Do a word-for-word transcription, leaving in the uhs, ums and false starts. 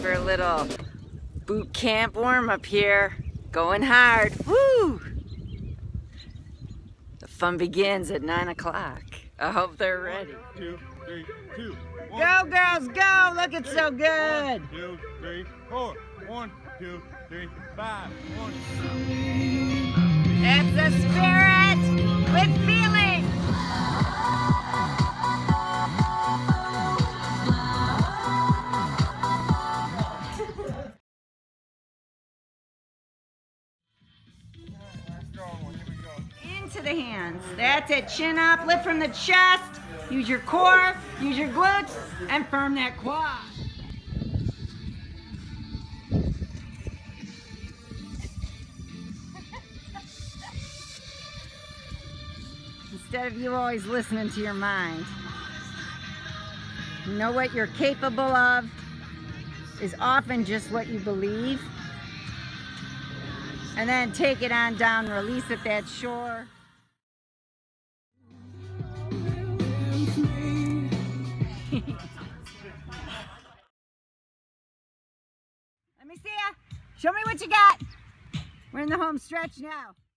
for a little boot camp warm up here. Going hard. Woo! The fun begins at nine o'clock. I hope they're ready. One, two, three, two, one, go girls, go! Looking so good. One, two, three, four. One, two, three, five. One. It's the spirit with feeling. Into the hands. That's it. Chin up, lift from the chest. Use your core, use your glutes, and firm that quad. Instead of you always listening to your mind. You know what you're capable of is often just what you believe. And then take it on down, release at that shore. Let me see ya. Show me what you got. We're in the home stretch now.